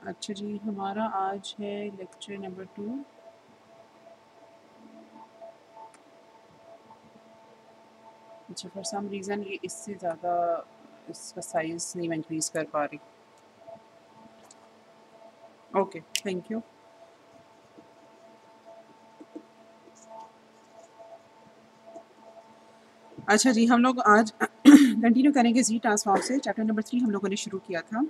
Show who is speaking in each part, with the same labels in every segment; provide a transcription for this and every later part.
Speaker 1: अच्छा जी, हमारा आज है लेक्चर नंबर 2। अच्छा, फॉर सम रीज़न ये इससे ज़्यादा इसका साइज़ नहीं मैं इंक्रीज़ कर पा रही। Okay, thank you. अच्छा जी, हम लोग आज कंटिन्यू करेंगे ज़ी ट्रांसफॉर्म से। चैप्टर नंबर 3 हम लोगों ने शुरू किया था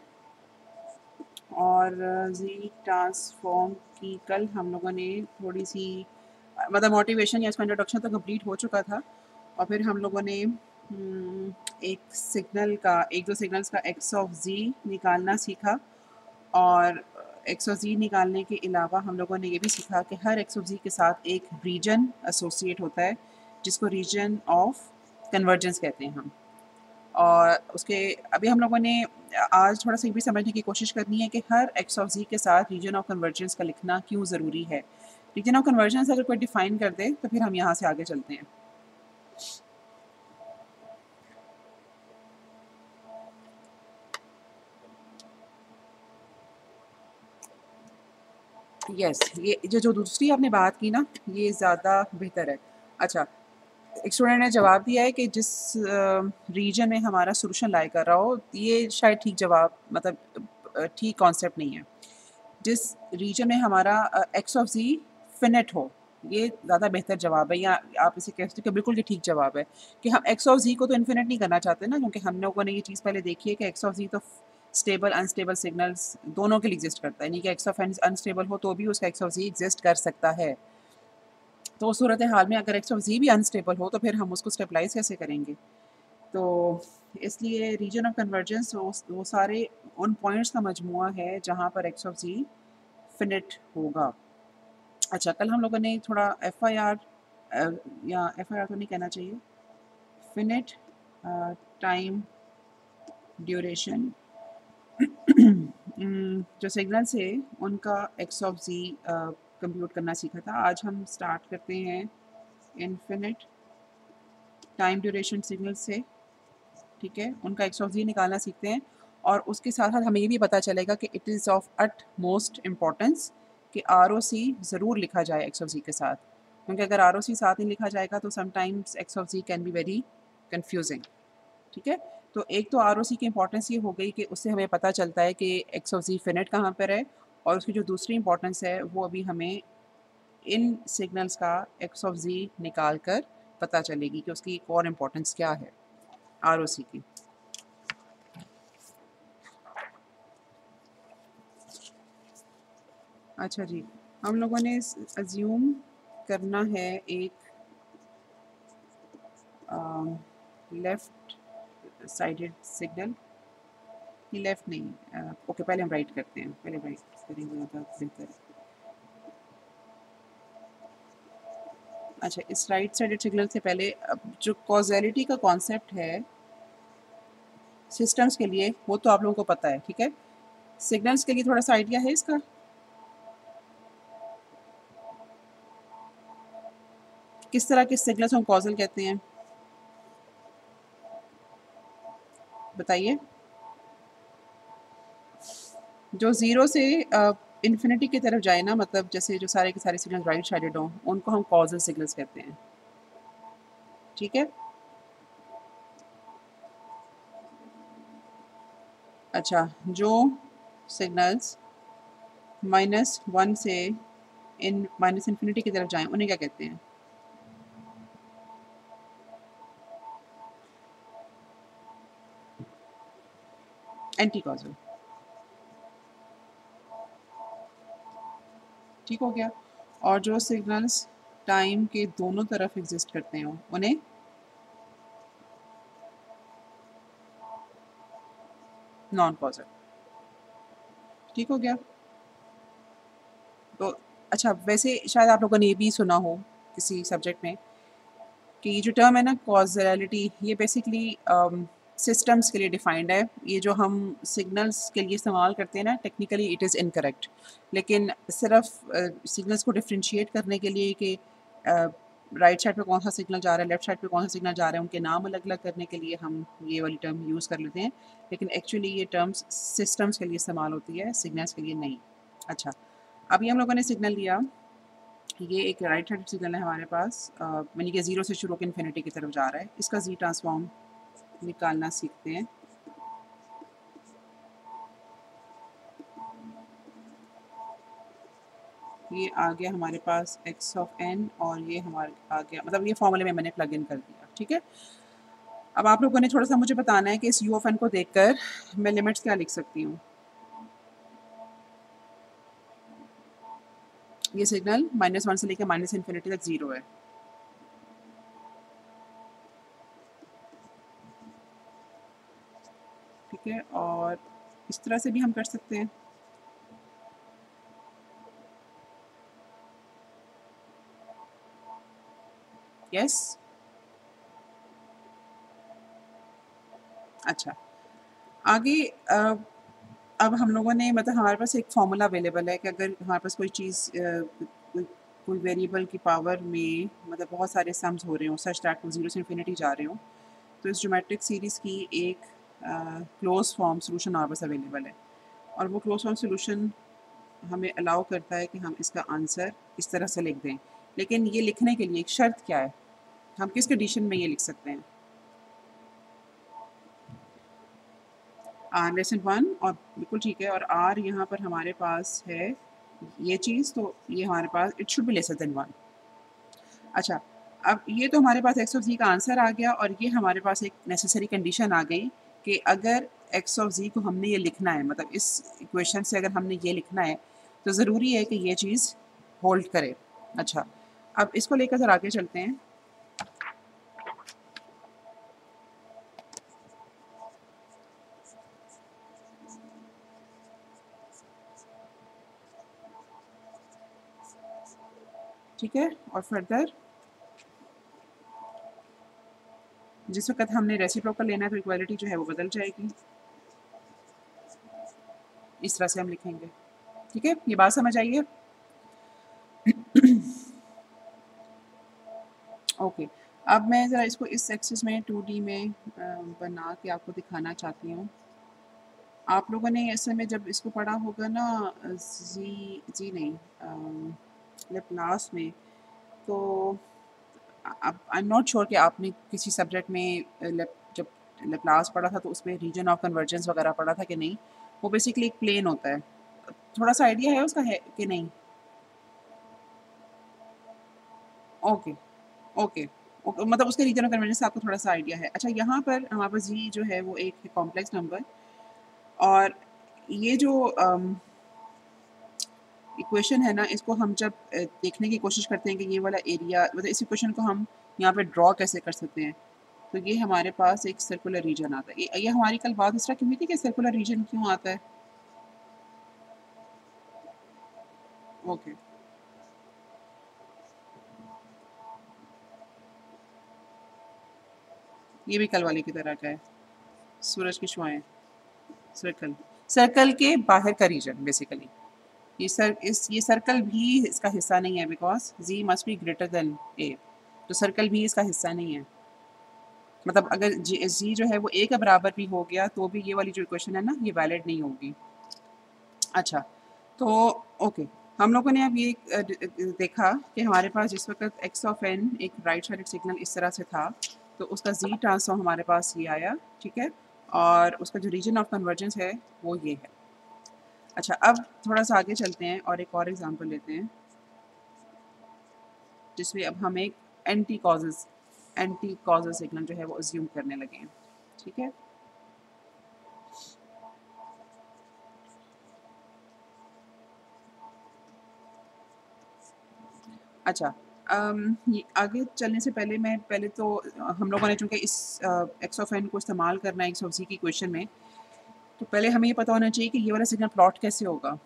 Speaker 1: और ज़ी ट्रांसफॉर्म की कल हम लोगों ने थोड़ी सी मतलब मोटिवेशन या इसका इंट्रोडक्शन तो कंप्लीट हो चुका था और फिर हम लोगों ने एक दो सिग्नल्स का एक्स ऑफ ज़ी निकालना सीखा और एक्स ऑफ ज़ी निकालने के अलावा हम लोगों ने ये भी सीखा कि हर एक्स ऑफ ज़ी के साथ एक रीजन एसोसिएट होता है जिसको रीजन ऑफ कन्वर्जेंस कहते हैं हम। और उसके अभी हम लोगों ने आज थोड़ा सा ये भी समझने की कोशिश करनी है कि हर एक्स ऑफ ज़ी के साथ रीजन ऑफ कन्वर्जेंस का लिखना क्यों ज़रूरी है। रीजन ऑफ कन्वर्जेंस अगर कोई डिफ़ाइन कर दे तो फिर हम यहाँ से आगे चलते हैं। यस, ये जो दूसरी आपने बात की ना, ये ज़्यादा बेहतर है। अच्छा, एक स्टूडेंट ने जवाब दिया है कि जिस रीजन में हमारा सॉल्यूशन लाई कर रहा हो, ये शायद ठीक जवाब मतलब ठीक कॉन्सेप्ट नहीं है। जिस रीजन में हमारा एक्स ऑफ ज़ी फिनिट हो, ये ज़्यादा बेहतर जवाब है, या आप इसे कह सकते हो कि बिल्कुल ये ठीक जवाब है कि हम एक्स ऑफ ज़ी को तो इन्फिनिट नहीं करना चाहते ना, क्योंकि हम लोगों ने ये चीज़ पहले देखी है कि एक्स ऑफ ज़ी तो स्टेबल अनस्टेबल सिग्नल्स दोनों के लिए एग्जिस्ट करता है, नहीं कि एक्स ऑफ एन अनस्टेबल हो तो भी उसका एक्स ऑफ ज़ी एग्जिस्ट कर सकता है। तो उस सूरत हाल में अगर एक्स ऑफ ज़ी भी अनस्टेबल हो तो फिर हम उसको स्टेबलाइज कैसे करेंगे? तो इसलिए रीजन ऑफ कन्वर्जेंस वो सारे उन पॉइंट्स का मजमुआ है जहाँ पर एक्स ऑफ ज़ी फिनिट होगा। अच्छा, कल हम लोगों ने थोड़ा एफआईआर या एफआईआर तो नहीं कहना चाहिए, फिनिट टाइम ड्यूरेशन जो सिग्नल्स है उनका एक्स ऑफ ज़ी कंप्यूट करना सीखा था। आज हम स्टार्ट करते हैं इनफिनिट टाइम ड्यूरेशन सिग्नल से, ठीक है? उनका एक्स ऑफ ज़ी निकालना सीखते हैं और उसके साथ-साथ हमें ये भी पता चलेगा कि it is of at most importance कि आरओसी ज़रूर लिखा जाए एक्स ऑफ ज़ी के साथ। क्योंकि अगर आरओसी साथ नहीं लिखा जाएगा तो sometimes X of Z can be very confusing, ठीक है? तो एक तो आरओसी की इम्पोर्टेंस ये हो गई कि उससे हमें पता चलता है कि एक्स ऑफ ज़ी फिनिट कहाँ पर है, और उसकी जो दूसरी इम्पोर्टेंस है वो अभी हमें इन सिग्नल्स का एक्स ऑफ ज़ी निकाल कर पता चलेगी कि उसकी एक और इम्पोर्टेंस क्या है आरओसी की। अच्छा जी, हम लोगों ने अज्यूम करना है एक लेफ़्ट साइडेड सिग्नल, ये लेफ़्ट नहीं, ओके पहले हम राइट करते हैं, पहले राइट करेंगे ज़्यादा बेहतर है। अच्छा, इस राइट साइडेड सिग्नल से पहले अब जो कॉज़ैलिटी का कॉन्सेप्ट है सिस्टम्स के लिए वो तो आप लोगों को पता है, ठीक है? सिग्नल्स के लिए थोड़ा सा आइडिया है इसका? किस तरह के सिग्नल्स को हम कॉज़ल कहते हैं? बताइए। जो ज़ीरो से इन्फिनिटी की तरफ जाए ना, मतलब जैसे जो सारे के सारे सिग्नल राइट साइडेड हों, उनको हम कॉज़ल सिग्नल्स कहते हैं, ठीक है? अच्छा, जो सिग्नल्स -1 से इन माइनस इन्फिनिटी की तरफ जाएँ, उन्हें क्या कहते हैं? एंटी कॉज़ल, ठीक हो गया? और जो सिग्नल्स टाइम के दोनों तरफ एग्ज़िस्ट करते हों, उन्हें नॉन कॉज़ल, ठीक हो गया? तो अच्छा, वैसे शायद आप लोगों ने ये भी सुना हो किसी सब्जेक्ट में कि ये जो टर्म है ना कॉज़ैलिटी, ये बेसिकली सिस्टम्स के लिए डिफाइंड है। ये जो हम सिग्नल्स के लिए इस्तेमाल करते हैं ना, टेक्निकली इट इज़ इनकरेक्ट। लेकिन सिर्फ सिग्नल्स को डिफरेंशिएट करने के लिए कि राइट साइड पे कौन सा सिग्नल जा रहा है, लेफ्ट साइड पे कौन सा सिग्नल जा रहा है, उनके नाम अलग अलग करने के लिए हम ये वाली टर्म यूज़ कर लेते हैं, लेकिन एक्चुअली ये टर्म्स सिस्टम्स के लिए इस्तेमाल होती है, सिग्नल्स के लिए नहीं। अच्छा, अभी हम लोगों ने सिग्नल लिया, ये एक राइट हैंड सिग्नल है हमारे पास, यानी कि 0 से शुरू होकर इन्फिनिटी की तरफ जा रहा है। इसका जी ट्रांसफॉर्म निकालना सीखते हैं। ये आ गया हमारे पास x ऑफ n और ये हमारे आ गया, मतलब ये फॉर्मूले में मैंने प्लग इन कर दिया, ठीक है। अब आप लोगों ने थोड़ा सा मुझे बताना है कि इस u ऑफ n को देखकर मैं लिमिट्स क्या लिख सकती हूँ। ये सिग्नल -1 से लेकर -इन्फिनिटी तक 0 है। ठीक है, और इस तरह से भी हम कर सकते हैं। यस, अच्छा, आगे अब हम लोगों ने, मतलब हमारे पास एक फार्मूला अवेलेबल है कि अगर हमारे पास कोई चीज़ कोई कोई वेरिएबल की पावर में मतलब बहुत सारे सम्स हो रहे हों, सच दैट वो 0 से इन्फिनिटी जा रहे हों, तो इस ज्योमेट्रिक सीरीज़ की एक क्लोज फॉर्म सॉल्यूशन हमारे पास अवेलेबल है, और वो क्लोज फॉर्म सॉल्यूशन हमें अलाउ करता है कि हम इसका आंसर इस तरह से लिख दें। लेकिन ये लिखने के लिए एक शर्त क्या है, हम किस कंडीशन में ये लिख सकते हैं? R <1 और बिल्कुल ठीक है, और R यहाँ पर हमारे पास है ये चीज़, तो ये हमारे पास it should be lesser than 1। अच्छा, अब ये तो हमारे पास x ऑफ z का आंसर आ गया, और ये हमारे पास एक नेसेसरी कंडीशन आ गई कि अगर x ऑफ z को हमने ये लिखना है, मतलब इस इक्वेशन से अगर हमने ये लिखना है, तो ज़रूरी है कि ये चीज़ होल्ड करे। अच्छा, अब इसको लेकर ज़रा आगे चलते हैं। ठीक है, और फर्दर जिस वक़्त हमने रेसिप्रोकल लेना है तो इक्वालिटी जो है वो बदल जाएगी, इस तरह से हम लिखेंगे। ठीक है, ये बात समझ आई है? ओके, अब मैं ज़रा इसको इस एक्सिस में 2D में बना के आपको दिखाना चाहती हूँ। आप लोगों ने ऐसे में जब इसको पढ़ा होगा ना, जी जी नहीं, लेप्लास में, तो अब आई एम नॉट श्योर कि आपने किसी सब्जेक्ट में जब लेप्लास पढ़ा था तो उसमें रीजन ऑफ कन्वर्जेंस वगैरह पढ़ा था कि नहीं? वो बेसिकली एक प्लेन होता है। थोड़ा सा आइडिया है उसका, है कि नहीं? ओके, ओके, ओके, मतलब उसके रीजन ऑफ कन्वर्जेंस से आपको थोड़ा सा आइडिया है। अच्छा, यहाँ पर हमारे पास जी जो है वो एक कॉम्प्लेक्स नंबर, और ये जो इक्वेशन है ना, इसको हम जब देखने की कोशिश करते हैं कि ये वाला एरिया, मतलब इस इक्वेशन को हम यहाँ पे ड्रॉ कैसे कर सकते हैं, तो ये हमारे पास एक सर्कुलर रीजन आता है। ये हमारी कल बात इस तरह की हुई थी कि सर्कुलर रीजन क्यों आता है? ओके, ये भी कल वाले की तरह का है, सूरज की शुआएं, सर्कल, सर्कल के बाहर का रीजन बेसिकली। ये सर्कल भी इसका हिस्सा नहीं है, because z must be greater than a, तो सर्कल भी इसका हिस्सा नहीं है। मतलब अगर जी जो है वो ए के बराबर भी हो गया तो भी ये वाली जो इक्वेशन है ना, ये वैलिड नहीं होगी। अच्छा, तो ओके, हम लोगों ने अब ये देखा कि हमारे पास जिस वक़्त x ऑफ n एक राइट साइडेड सिग्नल इस तरह से था, तो उसका z ट्रांसफॉर्म हमारे पास ये आया, ठीक है? और उसका जो रीजन ऑफ कन्वर्जेंस है, वो ये है। अच्छा, अब थोड़ा-सा आगे चलते हैं और एक और एग्ज़ाम्पल लेते हैं, जिसमें अब हम एक एंटी कॉज़ल सिग्नल जो है वो अज़्यूम करने लगे हैं, ठीक है? अच्छा, ये आगे चलने से पहले मैं पहले तो हम लोगों ने चूँकि इस एक्स ऑफ एन को इस्तेमाल करना है एक्स ऑफ ज़ी की इक्वेशन में, तो पहले हमें ये पता होना चाहिए कि ये वाला सिग्नल प्लॉट कैसे होगा।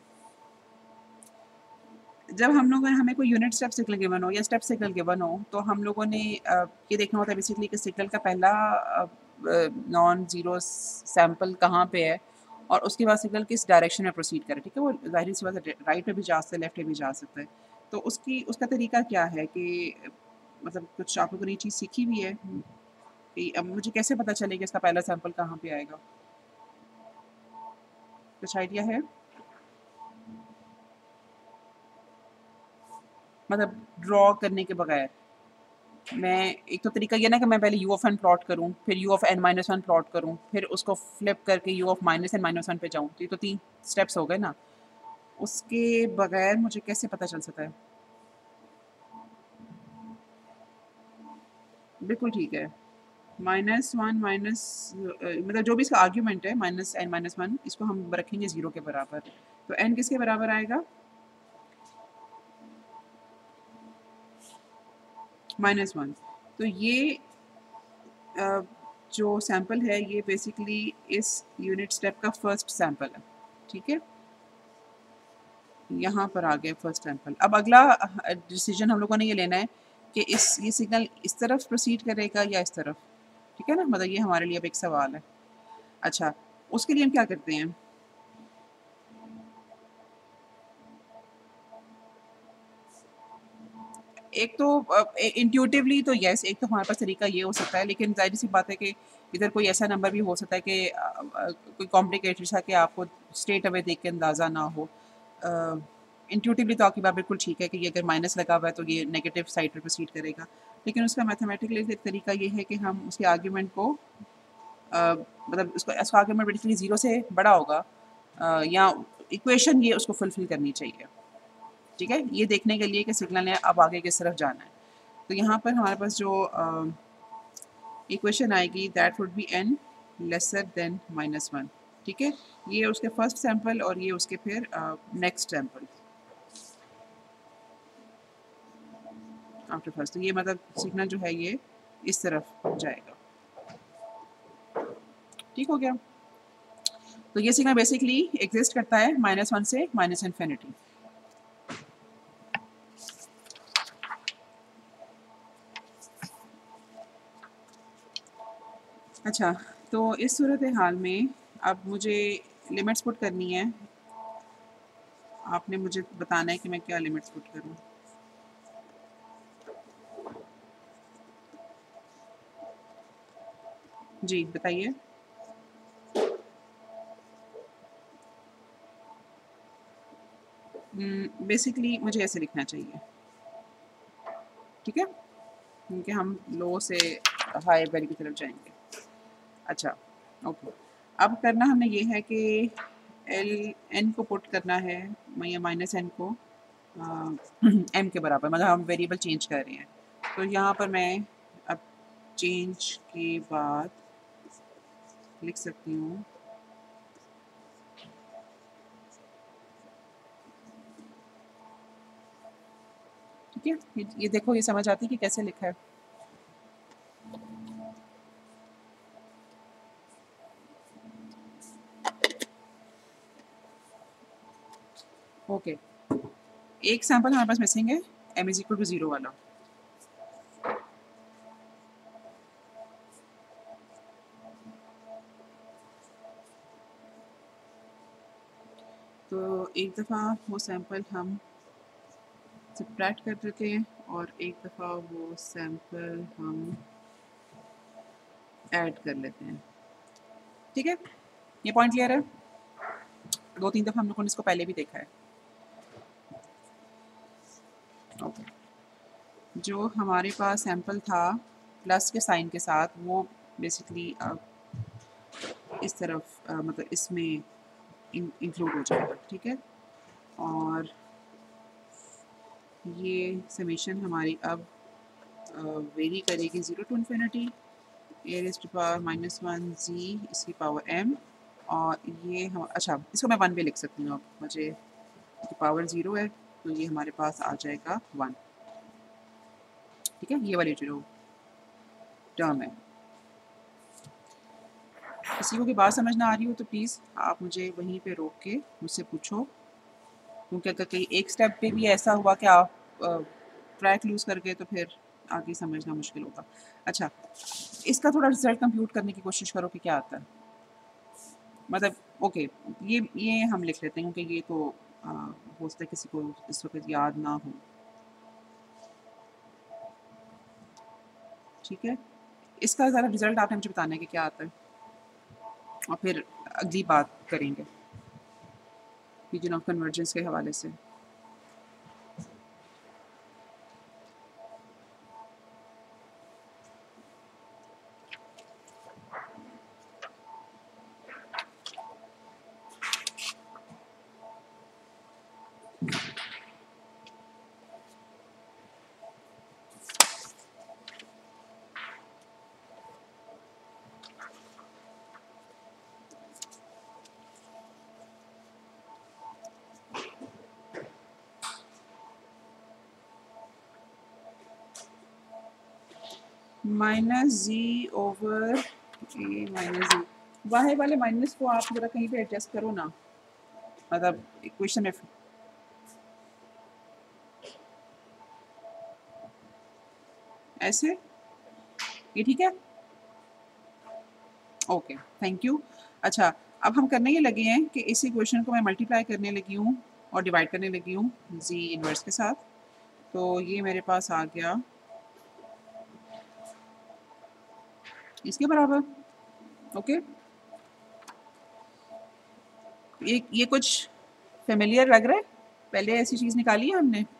Speaker 1: जब हम लोगों ने हमें कोई यूनिट स्टेप सिग्नल गिवन हो या स्टेप सिग्नल गिवन हो, तो हम लोगों ने ये देखना होता है बेसिकली कि सिग्नल का पहला नॉन ज़ीरो सैंपल कहाँ पे है, और उसके बाद सिग्नल किस डायरेक्शन में प्रोसीड करे, ठीक है? वो ज़ाहिर-सी बात है, राइट में भी जा सकता है, लेफ्ट में भी जा सकता है। तो उसका तरीका क्या है कि मतलब कुछ आप लोगों ने ये चीज़ सीखी भी है कि अब मुझे कैसे पता चलेगा इसका पहला सैंपल कहाँ पे आएगा? कुछ आइडिया है? मतलब ड्रॉ करने के बगैर। मैं एक तो तरीका ये ना कि मैं पहले u ऑफ n प्लॉट करूँ, फिर u of n minus 1 plot करूँ, फिर उसको फ्लिप करके u of minus n minus 1 पे जाऊँ। तो ये तो 3 स्टेप्स हो गए ना। उसके बगैर मुझे कैसे पता चल सकता है? बिल्कुल ठीक है। माइनस 1 माइनस मतलब जो भी इसका आर्ग्यूमेंट है माइनस n माइनस 1 इसको हम रखेंगे 0 के बराबर। तो n किसके बराबर आएगा? माइनस 1। तो ये अ, जो सैंपल है ये बेसिकली इस यूनिट स्टेप का फर्स्ट सैंपल है। ठीक है? यहाँ पर आ गया फर्स्ट सैंपल। अब अगला डिसीजन हम लोगों ने ये लेना है कि ये सिग्नल इस तरफ प्रोसीड करेगा या इस तरफ। ठीक है ना? मतलब ये हमारे लिए अब एक सवाल है। अच्छा, उसके लिए हम क्या करते हैं? एक तो इंट्यूटिवली तो यस, एक तो हमारे पास तरीका ये हो सकता है, लेकिन ज़ाहिर-सी बात है कि इधर कोई ऐसा नंबर भी हो सकता है कि कोई कॉम्प्लिकेटेड सा कि आपको स्ट्रेट अवे देख के अंदाज़ा ना हो। इंट्यूटिवली तो आपकी बात बिल्कुल ठीक है कि ये अगर माइनस लगा हुआ है तो ये नेगेटिव साइड पे प्रोसीड करेगा। लेकिन उसका मैथमेटिकली एक तरीका ये है कि हम उसके आर्ग्यूमेंट को मतलब उसका आर्ग्यूमेंट बेसिकली 0 से बड़ा होगा या इक्वेशन ये उसको फुलफ़िल करनी चाहिए। ठीक है? ये देखने के लिए कि सिग्नल ने अब आगे किस तरफ जाना है। तो यहाँ पर हमारे पास जो इक्वेशन आएगी that would be n lesser than minus 1। ठीक है? ये उसके फर्स्ट सैंपल और ये उसके फिर नेक्स्ट सैंपल आफ्टर फर्स्ट। तो ये मतलब सिग्नल जो है ये इस तरफ जाएगा। ठीक हो गया? तो ये सिग्नल बेसिकली एग्ज़िस्ट करता है -1 से -इन्फिनिटी। अच्छा, तो इस सूरत हाल में अब मुझे लिमिट्स पुट करनी है। आपने मुझे बताना है कि मैं क्या लिमिट्स पुट करूँ। जी, बताइए। बेसिकली मुझे ऐसे लिखना चाहिए, ठीक है? क्योंकि हम लो से हाई वैल्यू की तरफ जाएँगे। अच्छा, ओके। अब करना हमने ये है कि एल एन को पुट करना है या माइनस एन को एम के बराबर, मतलब हम वेरिएबल चेंज कर रहे हैं। तो यहाँ पर मैं अब चेंज के बाद लिख सकती हूँ ठीक है? ये देखो ये समझ आती है कि कैसे लिखा है? ओके। एक सैंपल हमारे पास मिसिंग है, m इज़ इक्वल टू 0 वाला। तो एक दफ़ा वो सैंपल हम सब्ट्रैक्ट कर देते हैं और एक दफ़ा वो सैंपल हम ऐड कर लेते हैं। ठीक है? ये पॉइंट क्लियर है? 2-3 दफ़ा हम लोगों ने इसको पहले भी देखा है। ओके। जो हमारे पास सैंपल था प्लस के साइन के साथ वो बेसिकली अब इस तरफ मतलब इसमें इंक्लूड हो जाएगा। ठीक है? और ये समेशन हमारी अब वेरी करेगी 0 to infinity a raise to power -1 z इसकी पावर m। और ये हम अच्छा इसको मैं 1 भी लिख सकती हूँ अब मुझे इसकी पावर 0 है तो ये हमारे पास आ जाएगा 1। ठीक है? ये वाली जो टर्म है। किसी को की बात समझ ना आ रही हो तो प्लीज़ आप मुझे वहीं पे रोक के मुझसे पूछो, क्योंकि अगर कहीं एक स्टेप पे भी ऐसा हुआ कि आप ट्रैक लूज़ कर गए तो फिर आगे समझना मुश्किल होगा। अच्छा, इसका थोड़ा रिज़ल्ट कंप्यूट करने की कोशिश करो कि क्या आता है। मतलब ओके, ये हम लिख लेते हैं क्योंकि ये तो अ, हो सकता है किसी को इस वक़्त याद ना हो। ठीक है, इसका ज़रा रिज़ल्ट आपने मुझे बताना है कि क्या आता है, और फिर अगली बात करेंगे रीजन ऑफ कन्वर्जेंस के हवाले से। Minus z over a minus z, बाहर वाले माइनस को आप ज़रा कहीं पे एडजस्ट करो ना, मतलब इक्वेशन में ऐसे, ये ठीक है, ओके, थैंक यू। अच्छा, अब हम करने ये लगे हैं कि इस इक्वेशन को मैं मल्टीप्लाई करने लगी हूँ और डिवाइड करने लगी हूँ जी इनवर्स के साथ। तो ये मेरे पास आ गया इसके बराबर, ओके। ये कुछ फेमिलियर लग रहा है, पहले ऐसी चीज़ निकाली है हमने।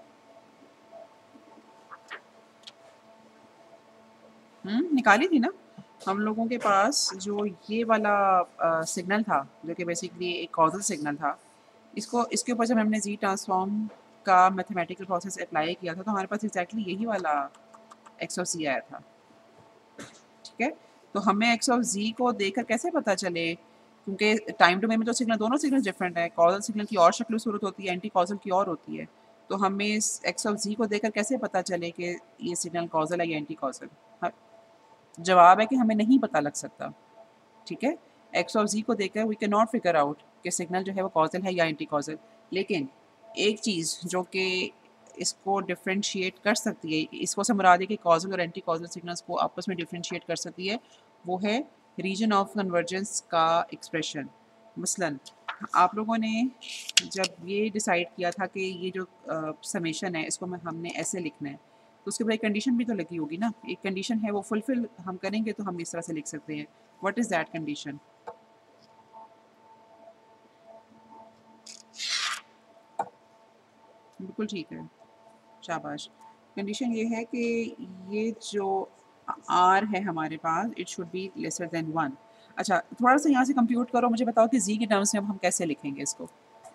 Speaker 1: निकाली थी ना। हम लोगों के पास जो ये वाला सिग्नल था, जो कि बेसिकली एक कॉजल सिग्नल था, इसको इसके ऊपर जब हमने जी ट्रांसफॉर्म का मैथमेटिकल प्रोसेस अप्लाई किया था, तो हमारे पास एग्जैक्टली यही वाला एक्स ऑफ ज़ी आया था, ठीक है। तो हमें एक्स ऑफ ज़ी को देखकर कैसे पता चले, क्योंकि टाइम डोमेन में तो सिग्नल, दोनों सिग्नल डिफरेंट है, कॉजल सिग्नल की और शक्ल सूरत होती है, एंटी कॉजल की और होती है। तो हमें इस एक्स ऑफ ज़ी को देखकर कैसे पता चले कि ये सिग्नल कॉजल है या एंटी कॉजल। जवाब है कि हमें नहीं पता लग सकता, ठीक है। एक्स ऑफ जी को देखकर we can not figure out कि सिग्नल जो है वो कॉजल है या एंटी कॉजल। लेकिन एक चीज़ जो कि इसको डिफ्रेंशिएट कर सकती है, इसको से मुराद है कि कॉजल और एंटी कॉजल सिग्नल्स को आपस में डिफ्रेंशिएट कर सकती है, वो है रीजन ऑफ कन्वर्जेंस का एक्सप्रेशन। मसलन आप लोगों ने जब ये डिसाइड किया था कि ये जो समेशन है इसको हमने ऐसे लिखना है, तो उसके बाद एक कंडीशन भी तो लगी होगी ना। एक कंडीशन है, वो फुलफिल हम करेंगे तो हम इस तरह से लिख सकते हैं। What is that condition? बिल्कुल ठीक है, शाबाश। कंडीशन ये है कि ये जो आर है हमारे पास, it should be lesser than 1। अच्छा, थोड़ा सा यहाँ से कंप्यूट करो, मुझे बताओ कि जी के टर्म्स में अब हम कैसे लिखेंगे इसको।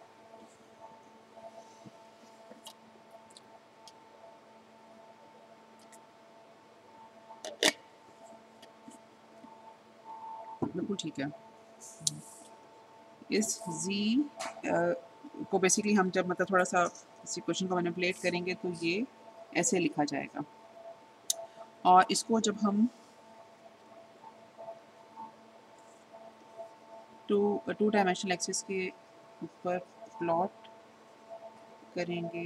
Speaker 1: बिल्कुल ठीक है। इस जी को बेसिकली हम जब मतलब थोड़ा सा इस इक्वेशन को मैनिपुलेट करेंगे तो ये ऐसे लिखा जाएगा, और इसको जब हम टू डायमेंशनल एक्सिस के ऊपर प्लॉट करेंगे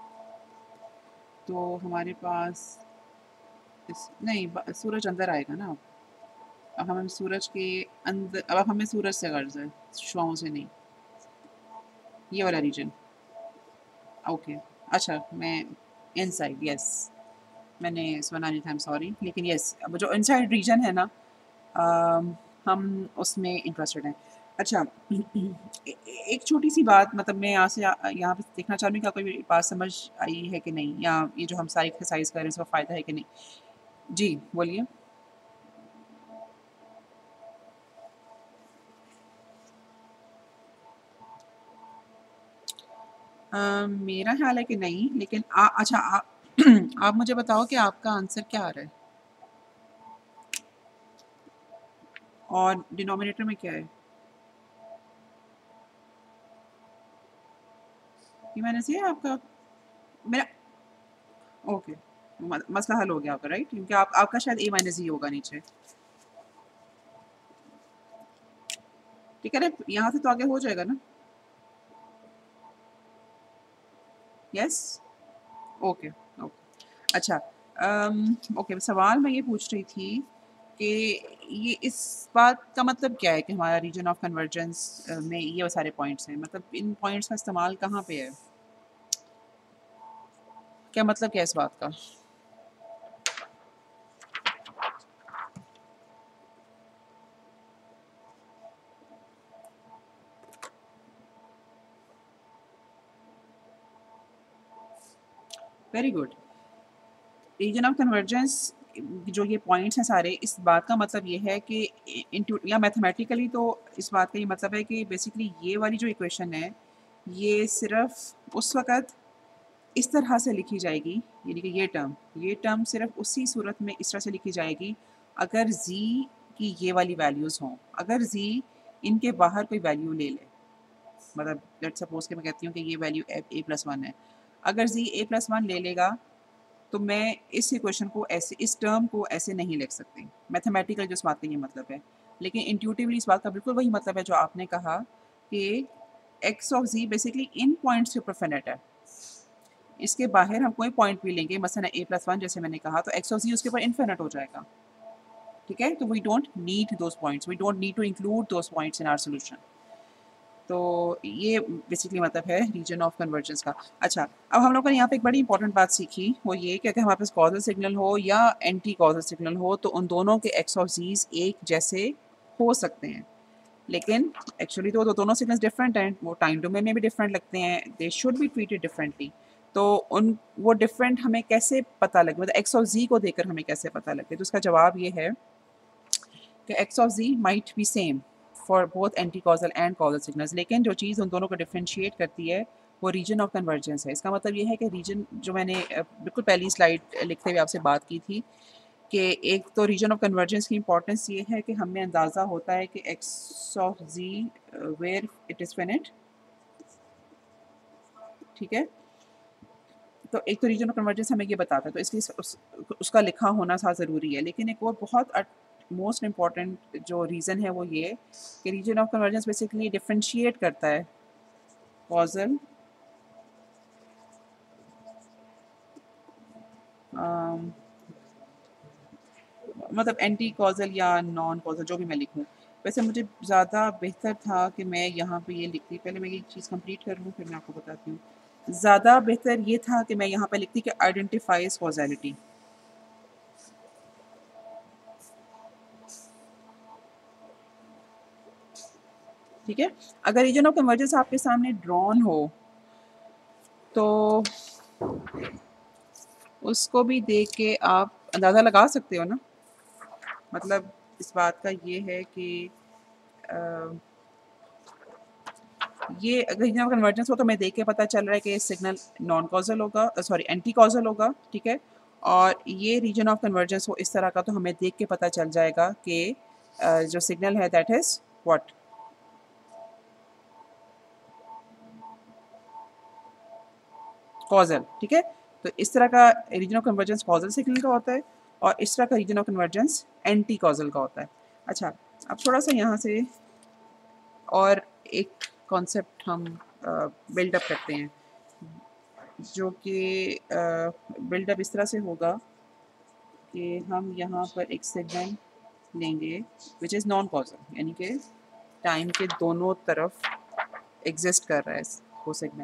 Speaker 1: तो हमारे पास नहीं, सूरज अंदर आएगा ना। अब हमें सूरज के अंदर, अब हमें सूरज से गर्ज है, शुआओं से नहीं, ये वाला रीजन। ओके, अच्छा, मैं इनसाइड, यस, मैंने सुना नहीं था, आई एम सॉरी, लेकिन यस, अब जो इनसाइड रीजन है ना, हम उसमें इंटरेस्टेड हैं। अच्छा, एक छोटी सी बात, मतलब मैं यहाँ से यहाँ पे देखना चाह रही हूँ कि आपको कोई बात समझ आई है कि नहीं, या ये जो हम सारी एक्सरसाइज कर रहे हैं इसका फ़ायदा है कि नहीं। जी बोलिए। मेरा ख्याल है कि नहीं, लेकिन अच्छा, आप मुझे बताओ कि आपका आंसर क्या आ रहा है और डिनोमिनेटर में क्या है। ये मैंने से है आपका, मेरा, ओके, मसला हल हो गया आपका, राइट, क्योंकि आपका शायद ए माइनस ही होगा नीचे, ठीक है ना, यहाँ से तो आगे हो जाएगा ना। Yes, okay, okay. अच्छा, ओके, सवाल मैं ये पूछ रही थी कि ये इस बात का मतलब क्या है कि हमारा रीजन ऑफ कन्वर्जेंस में ये वो सारे पॉइंट्स हैं, मतलब इन पॉइंट्स का इस्तेमाल कहाँ पे है, क्या मतलब क्या है इस बात का। Very good. Region of convergence, जो ये पॉइंट्स हैं सारे, इस बात का मतलब ये है कि इंटू या मैथमेटिकली तो इस बात का ये मतलब है कि बेसिकली ये वाली जो इक्वेशन है, ये सिर्फ उस वक़्त इस तरह से लिखी जाएगी, यानी कि ये टर्म सिर्फ उसी सूरत में इस तरह से लिखी जाएगी अगर ज़ी की ये वाली वैल्यूज़ हों। अगर ज़ी इनके बाहर कोई वैल्यू ले ले, मतलब लेट्स सपोज़ कि मैं कहती हूँ कि ये वैल्यू ए प्लस वन है। अगर ज़ी ए प्लस वन ले लेगा तो मैं इस इक्वेशन को ऐसे, इस टर्म को ऐसे नहीं लिख सकती। मैथमेटिकल जो इस बात का ये मतलब है। लेकिन इंट्यूटिवली इस बात का बिल्कुल वही मतलब है जो आपने कहा कि एक्स ऑफ ज़ी बेसिकली इन पॉइंट्स के ऊपर फिनिट है। इसके बाहर हम कोई पॉइंट भी लेंगे, मसलन ए प्लस वन जैसे मैंने कहा, तो एक्स ऑफ ज़ी उसके ऊपर इनफिनिट हो जाएगा। ठीक है? तो we don't need those points, we don't need to include those points in our solution. तो ये बेसिकली मतलब है रीजन ऑफ कन्वर्जेंस का। अच्छा, अब हम लोग ने यहाँ पे एक बड़ी इंपॉर्टेंट बात सीखी, वो ये कि अगर हमारे पास कॉजल सिग्नल हो या एंटी कॉजल सिग्नल हो तो उन दोनों के एक्स ऑफ ज़ीज़ एक जैसे हो सकते हैं। लेकिन एक्चुअली तो दोनों सिग्नल्स डिफरेंट हैं, वो टाइम डोमेन में भी डिफरेंट लगते हैं, they should be treated differently. तो उन वो डिफरेंट हमें कैसे पता लगे, मतलब एक्स ऑफ ज़ी को देखकर हमें कैसे पता लगे? तो उसका जवाब ये है कि x of z might be same for both anti causal and causal signals, लेकिन जो चीज़ उन दोनों को डिफरेंशिएट करती है वो रीजन ऑफ कन्वर्जेंस है। इसका मतलब ये है कि रीजन, जो मैंने बिल्कुल पहली स्लाइड लिखते हुए आपसे बात की थी, कि एक तो रीजन ऑफ कन्वर्जेंस की इंपॉर्टेंस ये है कि हमें अंदाज़ा होता है कि x of z where it is finite. ठीक है? तो एक तो रीजन ऑफ कन्वर्जेंस हमें ये बताता है, तो इसलिए उसका लिखा होना सा ज़रूरी है। लेकिन एक और बहुत मोस्ट इम्पॉर्टेंट जो रीज़न है वो ये कि region of convergence basically differentiate करता है कॉजल मतलब एंटी कॉजल या नॉन कॉजल, जो भी मैं लिखूँ। वैसे मुझे ज़्यादा बेहतर था कि मैं यहाँ पे ये लिखती, पहले मैं ये चीज़ कंप्लीट कर लूँ फिर मैं आपको बताती हूँ। ज़्यादा बेहतर ये था कि मैं यहाँ पे लिखती कि आइडेंटिफाइज कॉजैलिटी। ठीक है? अगर रीजन ऑफ कन्वर्जेंस आपके सामने ड्रॉन हो तो उसको भी देख के आप अंदाज़ा लगा सकते हो ना? मतलब इस बात का ये है कि अ, ये अगर रीजन ऑफ कन्वर्जेंस हो तो मैं देख के पता चल रहा है कि सिग्नल नॉन कॉजल होगा, सॉरी एंटी कॉजल होगा, ठीक है? और ये रीजन ऑफ कन्वर्जेंस हो इस तरह का तो हमें देख के पता चल जाएगा कि जो सिग्नल है दैट इज़ व्हाट? कॉजल, ठीक है? तो इस तरह का region of convergence causal signal का होता है और इस तरह का region of convergence anti causal का होता है। अच्छा, अब थोड़ा-सा यहाँ से और एक कॉन्सेप्ट हम बिल्ड अप करते हैं, जो कि बिल्डअप इस तरह से होगा कि हम यहाँ पर एक सिग्नल लेंगे विच इज़ नॉन कॉजल, यानी कि टाइम के दोनों तरफ एग्जिस्ट कर रहा है वो सिग्नल।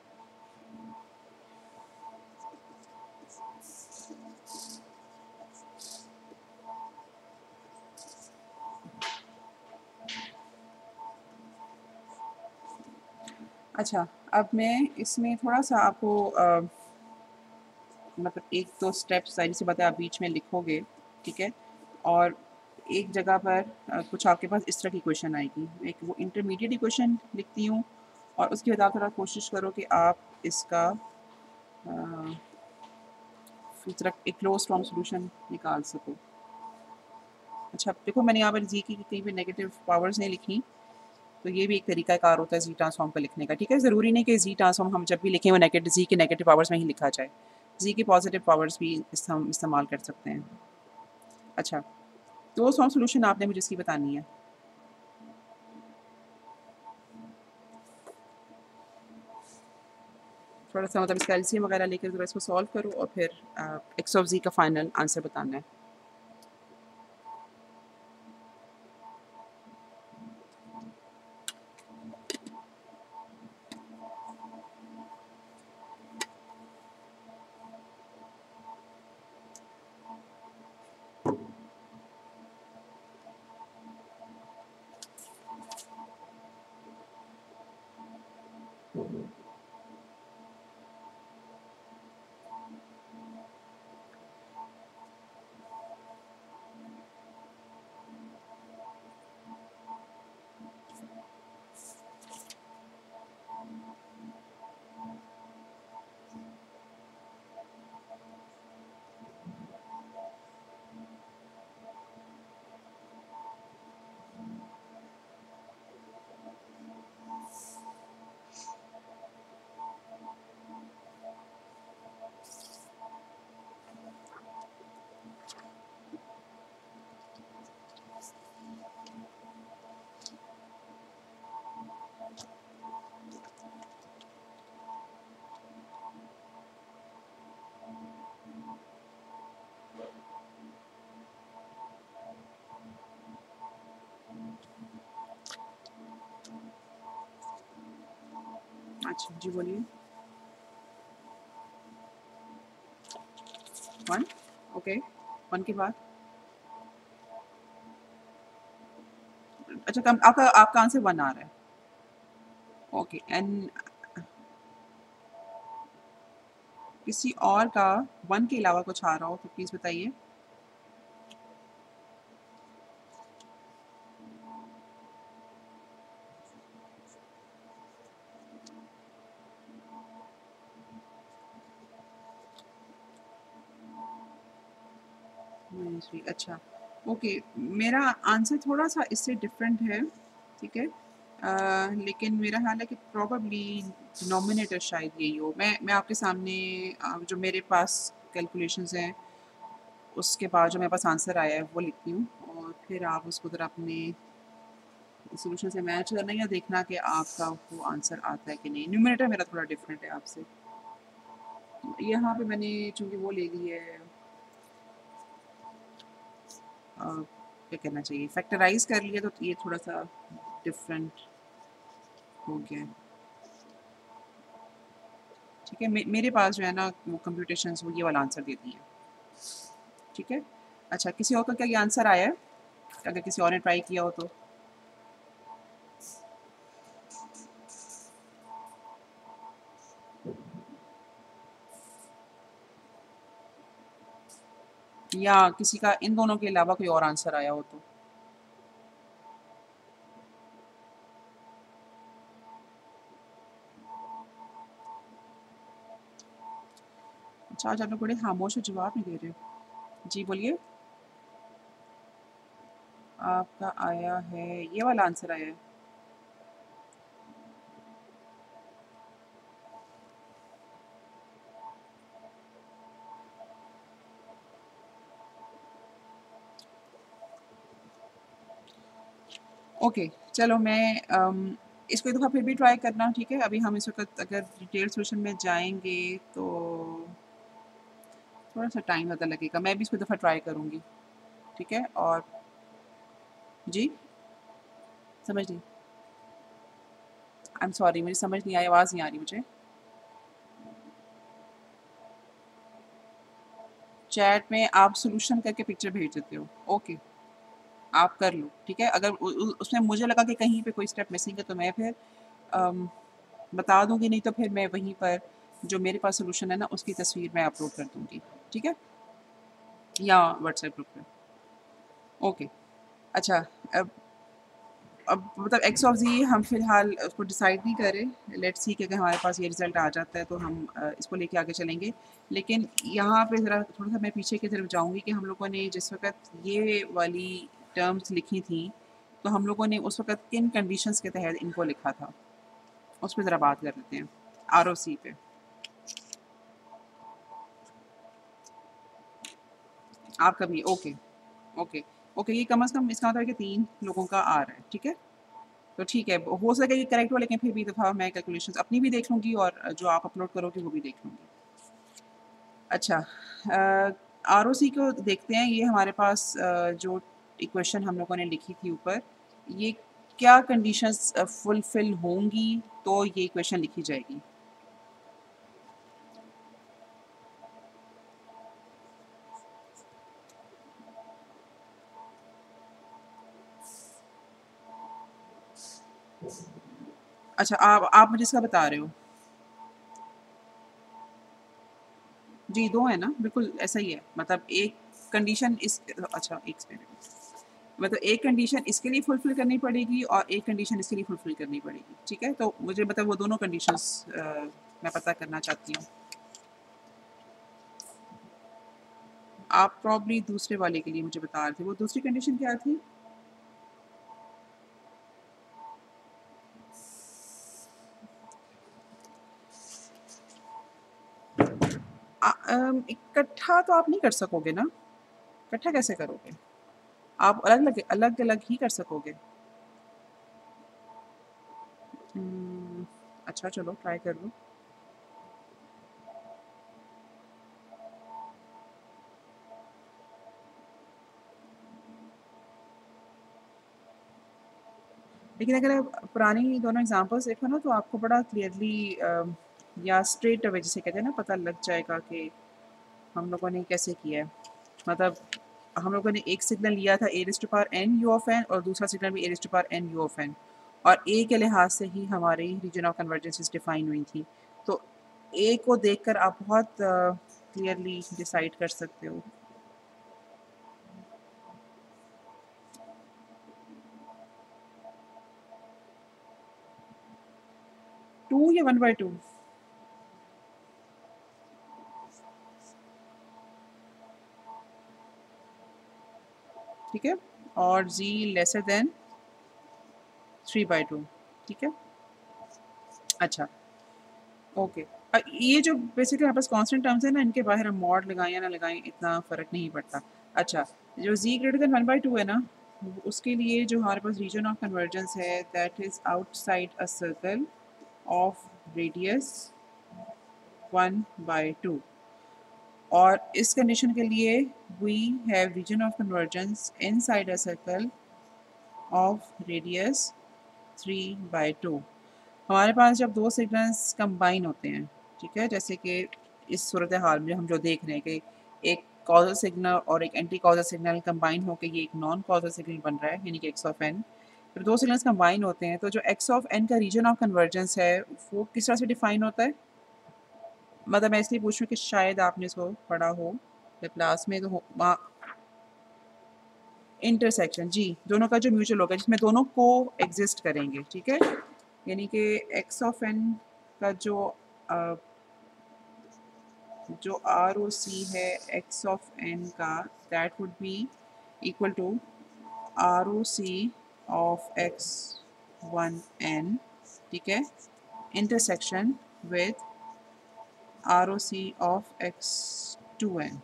Speaker 1: अच्छा, अब मैं इसमें थोड़ा-सा आपको मतलब 1-2 स्टेप्स ज़ाहिर सी बात है आप बीच में लिखोगे, ठीक है? और एक जगह पर कुछ आपके पास इस तरह की क्वेश्चन आएगी। एक वो इंटरमीडिएट इक्वेशन लिखती हूँ और उसके बाद आप थोड़ा कोशिश करो कि आप इसका इस तरह एक क्लोज़ फॉर्म सॉल्यूशन निकाल सको। अच्छा, देखो मैंने यहाँ पर जी की कहीं भी नेगेटिव पावर्स नहीं लिखी, तो ये भी एक तरीका-कार होता है ज़ी ट्रांसफ़ॉर्म को लिखने का, ठीक है? ज़रूरी नहीं कि ज़ी ट्रांसफ़ॉर्म हम जब भी लिखें वो ज़ी के नेगेटिव पावर्स में ही लिखा जाए। ज़ी के पॉज़िटिव पावर्स भी हम इस्तेमाल कर सकते हैं। अच्छा, क्लोज़ फॉर्म सॉल्यूशन आपने मुझे इसकी बतानी है। थोड़ा-सा मतलब इसका एलसीएम वगैरह लेकर ज़रा इसको सॉल्व करो और फिर एक्स ऑफ ज़ी का फाइनल आंसर बताना है। अच्छा जी बोलिए। 1 ओके 1 के बाद अच्छा कम आपका आपका आंसर 1 आ रहा है। ओके एंड किसी और का 1 के अलावा कुछ आ रहा हो तो प्लीज़ बताइए। -3 अच्छा, ओके मेरा आंसर थोड़ा-सा इससे डिफरेंट है, ठीक है? लेकिन मेरा ख़्याल है कि प्रोबेबली डिनोमिनेटर शायद यही हो। मैं आपके सामने जो मेरे पास कैलकुलेशंस हैं, उसके बाद जो मेरे पास आंसर आया है वो लिखती हूँ और फिर आप उसको ज़रा अपने सॉल्यूशन से मैच करना या देखना कि आपका वो आंसर आता है कि नहीं। न्यूमरेटर मेरा थोड़ा डिफरेंट है आपसे। यहाँ पे मैंने चूँकि वो ले ली है क्या कहना चाहिए फैक्टराइज़ कर लिया तो ये थोड़ा-सा डिफरेंट हो गया है। ठीक है? मेरे पास जो है ना वो कंप्यूटेशंस वो ये वाला आंसर देती हैं। ठीक है? अच्छा किसी और का क्या ये आंसर आया है? अगर किसी और ने ट्राई किया हो तो? या किसी का इन दोनों के अलावा कोई और आंसर आया हो तो? अच्छा आज आप लोग बड़े खामोश हो जवाब नहीं दे रहे हो। जी बोलिए। आपका आया है ये वाला आंसर आया है। ओके चलो मैं इसको एक दफ़ा फिर भी ट्राई करना ठीक है? अभी हम इस वक़्त अगर डिटेल सॉल्यूशन में जाएँगे तो थोड़ा-सा टाइम ज़्यादा लगेगा। मैं भी इसको एक दफ़ा ट्राई करूँगी। ठीक है? और जी? समझ नहीं आई एम सॉरी मुझे समझ नहीं आई, आवाज़ नहीं आ रही मुझे। चैट में आप सॉल्यूशन करके पिक्चर भेज देते हो। ओके, आप कर लो, ठीक है? अगर उ उ उसमें मुझे लगा कि कहीं पे कोई स्टेप मिसिंग है तो मैं फिर अम, बता दूँगी नहीं तो फिर मैं वहीं पर जो मेरे पास सॉल्यूशन है ना उसकी तस्वीर मैं अपलोड कर दूँगी। ठीक है? या व्हाट्सएप ग्रुप पे। ओके, अच्छा अब अब मतलब एक्स ऑफ ज़ी हम फ़िलहाल उसको डिसाइड नहीं कर रहे। लेट्स सी कि अगर हमारे पास ये रिज़ल्ट आ जाता है तो हम इसको लेके आगे चलेंगे। लेकिन यहाँ पे ज़रा थोड़ा-सा मैं पीछे की तरफ जाऊँगी कि हम लोगों ने जिस वक़्त ये वाली टर्म्स लिखी थी, तो हम लोगों ने उस वक़्त किन कंडीशंस के तहत इनको लिखा था? उस पे ज़रा बात कर लेते हैं। आरओसी पे। आपका भी ओके, ओके, ओके ये कम से कम इसका मतलब है कि 3 लोगों का आ रहा है, ठीक है? तो ठीक है, हो सके ये करेक्ट हो लेकिन फिर भी दफ़ा मैं कैलकुलेशंस अपनी भी देख लूँगी और जो आप अपलोड करोगे वो भी देख लूँगी। अच्छा आरओसी को देखते हैं ये हमारे पास जो इक्वेशन हम लोगों ने लिखी थी ऊपर, ये क्या कंडीशंस फुलफिल होंगी तो ये इक्वेशन लिखी जाएगी? अच्छा आप मुझे इसका बता रहे हो? जी, 2 है ना? बिल्कुल ऐसा ही है। मतलब एक कंडीशन इस अच्छा एक सेकंड मतलब एक कंडीशन इसके लिए फुलफिल करनी पड़ेगी और एक कंडीशन इसके लिए फुलफिल करनी पड़ेगी, ठीक है? तो मुझे मतलब वो दोनों कंडीशंस मैं पता करना चाहती हूँ। आप प्रॉब्ली दूसरे वाले के लिए मुझे बता रहे थे, वो दूसरी कंडीशन क्या थी? इकट्ठा तो आप नहीं कर सकोगे ना? इकट्ठा कैसे करोगे? आप अलग-अलग ही कर सकोगे। अच्छा चलो ट्राई कर लो। लेकिन अगर आप पुरानी दोनों एग्जांपल्स देखो ना तो आपको बड़ा क्लियरली या स्ट्रेट अवे जिसे कहते हैं ना पता लग जाएगा कि हम लोगों ने कैसे किया है। मतलब हम लोगों ने एक सिग्नल लिया था a raised to power n u of n और दूसरा सिग्नल भी a raised to power n u of n और ए के लिहाज से ही हमारी रीजन ऑफ कन्वर्जेंसेस डिफाइन हुई थी। तो ए को देखकर आप बहुत क्लियरली डिसाइड कर सकते हो। टू या 1/2? ठीक है, और z लेसर देन 3/2। ठीक है, अच्छा, ओके। ये जो बेसिकली हमारे पास कांस्टेंट टर्म्स है ना, इनके बाहर हम मॉड लगाएं या ना लगाएं इतना फ़र्क नहीं पड़ता। अच्छा, जो z ग्रेटर देन 1/2 है ना, उसके लिए जो हमारे पास रीजन ऑफ कन्वर्जेंस है that is outside a circle of radius 1/2 और इस कंडीशन के लिए we have region of convergence inside a circle of radius 3/2। हमारे पास जब दो सिग्नल्स कंबाइन होते हैं, ठीक है, जैसे कि इस सूरत हाल में हम जो देख रहे हैं कि एक कॉजल सिग्नल और एक एंटी कॉजल सिग्नल कंबाइन होकर ये एक नॉन कॉजल सिग्नल बन रहा है, यानी कि एक्स ऑफ एन। फिर दो सिग्नल्स कंबाइन होते हैं तो जो एक्स ऑफ एन का रीजन ऑफ कन्वर्जेंस है वो किस तरह से डिफाइन होता है? मतलब मैं इसलिए पूछ रही हूँ कि शायद आपने इसको पढ़ा हो क्लास में, तो वहाँ इंटरसेक्शन, जी, दोनों का जो म्यूचुअल होगा जिसमें दोनों को एग्जिस्ट करेंगे, ठीक है, यानी कि एक्स ऑफ एन का जो आर ओ सी है एक्स ऑफ एन का, that would be equal to R O C of x 1n, ठीक है, intersection with R O C of x 2n।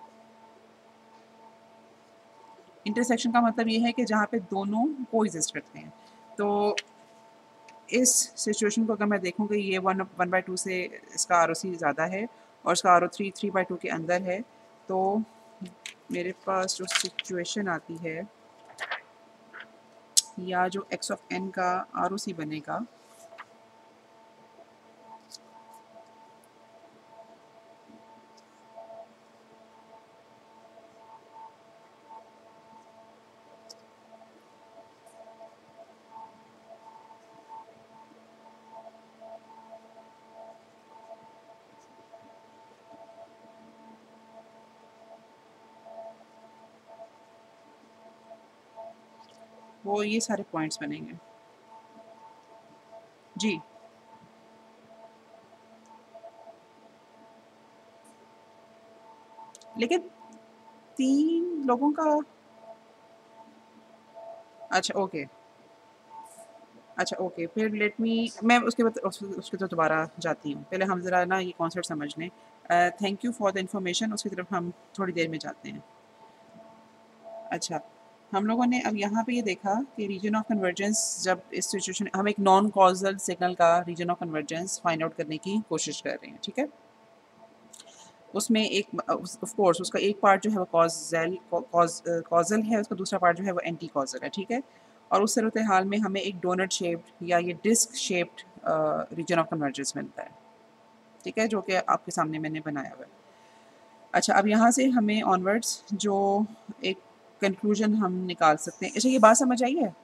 Speaker 1: Intersection का मतलब ये है कि जहाँ पे दोनों को एग्जिस्ट करते हैं। तो इस सिचुएशन को अगर मैं देखूँ कि ये 1/2 से इसका आर ओ सी ज़्यादा है और इसका आर ओ 3/2 के अंदर है, तो मेरे पास जो सिचुएशन आती है या जो एक्स ऑफ एन का आर ओ सी बनेगा, वो ये सारे पॉइंट्स बनेंगे। जी, लेकिन 3 लोगों का, अच्छा ओके, अच्छा ओके, फिर लेट मी, मैं उसके बाद उसके तो दोबारा जाती हूँ। पहले हम ज़रा ना ये कॉन्सेप्ट समझ लें। Thank you for the information, उसकी तरफ हम थोड़ी देर में जाते हैं। अच्छा, हम लोगों ने अब यहाँ पे ये देखा कि रीजन ऑफ कन्वर्जेंस, जब इस सिचुएशन हम एक नॉन कॉजल सिग्नल का region of convergence find out करने की कोशिश कर रहे हैं, ठीक है, उसमें एक ऑफ कोर्स उसका एक पार्ट जो है वो कॉजल है, उसका दूसरा पार्ट जो है वो एंटी कॉजल है, ठीक है, और उस सूरत हाल में हमें एक डोनट शेप्ड या ये disc shaped region of convergence मिलता है, ठीक है, जो कि आपके सामने मैंने बनाया हुआ है। अच्छा, अब यहाँ से हमें ऑनवर्ड्स जो एक कंक्लूजन हम निकाल सकते हैं। अच्छा, ये बात समझ आई है?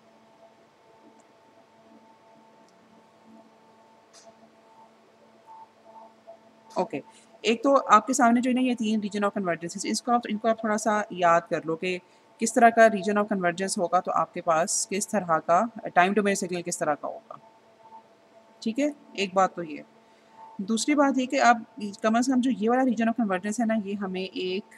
Speaker 1: ओके, एक तो आपके सामने जो है ना ये 3 रीजन ऑफ कन्वर्जेंसेस, इनको आप थोड़ा-सा याद कर लो कि किस तरह का रीजन ऑफ कन्वर्जेंस होगा तो आपके पास किस तरह का टाइम डोमेन सिग्नल किस तरह का होगा, ठीक है? एक बात तो ये। दूसरी बात ये कि आप कम से कम जो ये वाला रीजन ऑफ कन्वर्जेंस है ना, ये हमें एक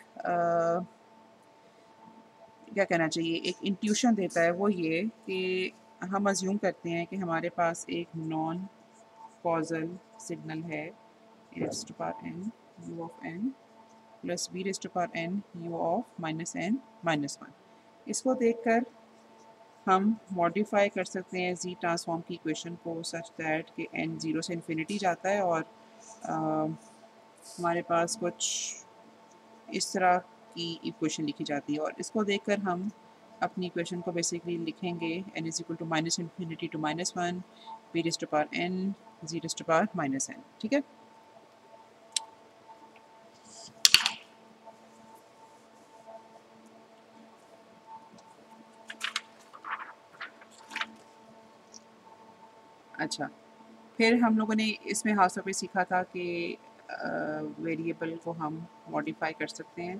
Speaker 1: क्या कहना चाहिए, एक इंट्यूशन देता है, वो ये कि हम अज़्यूम करते हैं कि हमारे पास एक नॉन कॉज़ल सिग्नल है, a raise to power n u of n plus b raise to power n u of -n -1। इसको देखकर हम मॉडिफाई कर सकते हैं जी ट्रांसफॉर्म की इक्वेशन को सच दैट कि n 0 से इन्फिनिटी जाता है और हमारे पास कुछ इस तरह की इक्वेशन लिखी जाती है और इसको देखकर हम अपनी इक्वेशन को बेसिकली लिखेंगे n is equal to minus infinity to -1 b raise to power n z raise to power -n, ठीक है। अच्छा, फिर हम लोगों ने इसमें खासतौर पे सीखा था कि वेरिएबल को हम मॉडिफाई कर सकते हैं,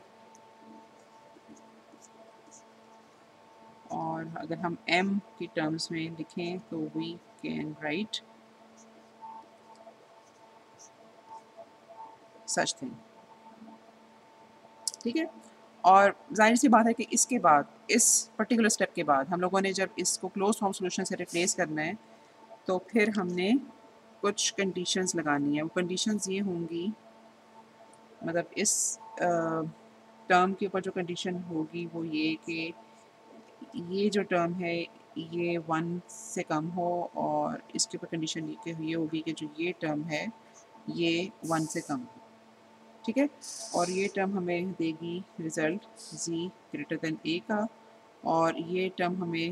Speaker 1: और अगर हम m की टर्म्स में लिखें तो we can write such thing, ठीक है। और जाहिर सी बात है कि इसके बाद, इस पर्टिकुलर स्टेप के बाद, हम लोगों ने जब इसको क्लोज फॉर्म सॉल्यूशन से रिप्लेस करना है तो फिर हमने कुछ कंडीशंस लगानी है। वो कंडीशंस ये होंगी, मतलब इस टर्म के ऊपर जो कंडीशन होगी वो ये कि ये जो टर्म है ये 1 से कम हो, और इसके ऊपर कंडीशन ये होगी कि जो ये टर्म है ये 1 से कम हो, ठीक है। और ये टर्म हमें देगी result z greater than a का, और ये टर्म हमें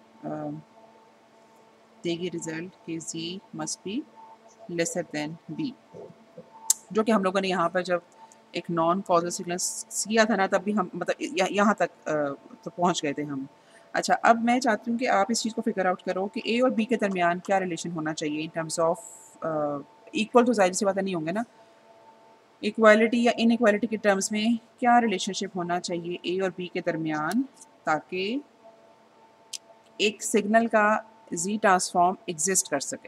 Speaker 1: देगी रिज़ल्ट कि z must be lesser than b, जो कि हम लोगों ने यहाँ पर जब एक नॉन कॉजल सिग्नल किया था ना, तब भी हम मतलब यहाँ तक तो पहुँच गए थे हम। अच्छा, अब मैं चाहती हूँ कि आप इस चीज़ को फिगर आउट करो कि ए और बी के दरमियान क्या रिलेशन होना चाहिए इन टर्म्स ऑफ इक्वल, तो ज़ाहिर सी बात नहीं होंगे ना, इक्वालिटी या इनइक्वालिटी के टर्म्स में क्या रिलेशनशिप होना चाहिए ए और बी के दरमियान, ताकि एक सिग्नल का जी ट्रांसफॉर्म एग्जिस्ट कर सके।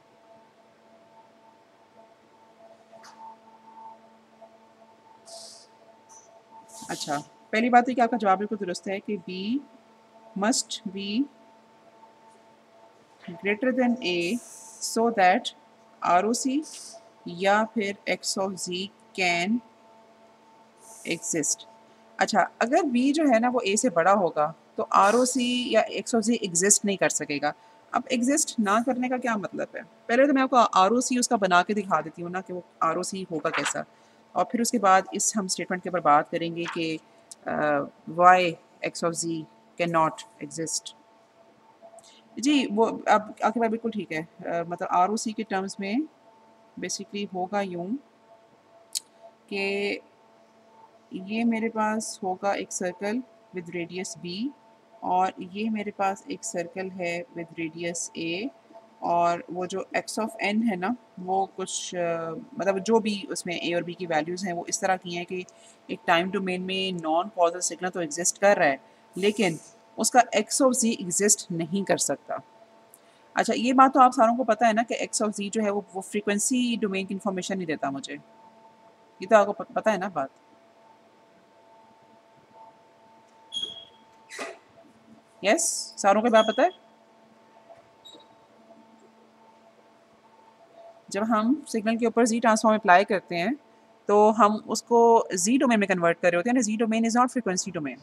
Speaker 1: अच्छा, पहली बात है कि आपका जवाब बिल्कुल दुरुस्त है कि b must be greater than a so that ROC या फिर x of z can exist. अच्छा, अगर b जो है ना वो a से बड़ा होगा तो ROC या x ऑफ z एग्जिस्ट नहीं कर सकेगा। अब एग्जिस्ट ना करने का क्या मतलब है? पहले तो मैं आपको ROC उसका बना के दिखा देती हूँ ना कि वो ROC होगा कैसा, और फिर उसके बाद इस हम स्टेटमेंट के ऊपर बात करेंगे कि why x of z can not exist. जी, वो अब आपकी बात बिल्कुल ठीक है। मतलब ROC के टर्म्स में बेसिकली होगा यूँ कि ये मेरे पास होगा एक सर्कल विद रेडियस b, और ये मेरे पास एक सर्कल है विद रेडियस a, और वो जो x ऑफ n है ना वो कुछ मतलब जो भी उसमें a और b की वैल्यूज़ हैं वो इस तरह की हैं कि एक टाइम डोमेन में नॉन कॉजल सिग्नल तो एग्जिस्ट कर रहा है, लेकिन उसका x ऑफ z एग्जिस्ट नहीं कर सकता। अच्छा, ये बात तो आप सारों को पता है ना कि x ऑफ z जो है वो फ्रीक्वेंसी डोमेन की इन्फॉर्मेशन नहीं देता मुझे, ये तो आपको पता है ना बात। यस, सारों को बात पता है। जब हम सिग्नल के ऊपर जी ट्रांसफॉर्म अप्लाई करते हैं तो हम उसको जी डोमेन में कन्वर्ट कर रहे होते हैं ना। Z domain is not frequency domain,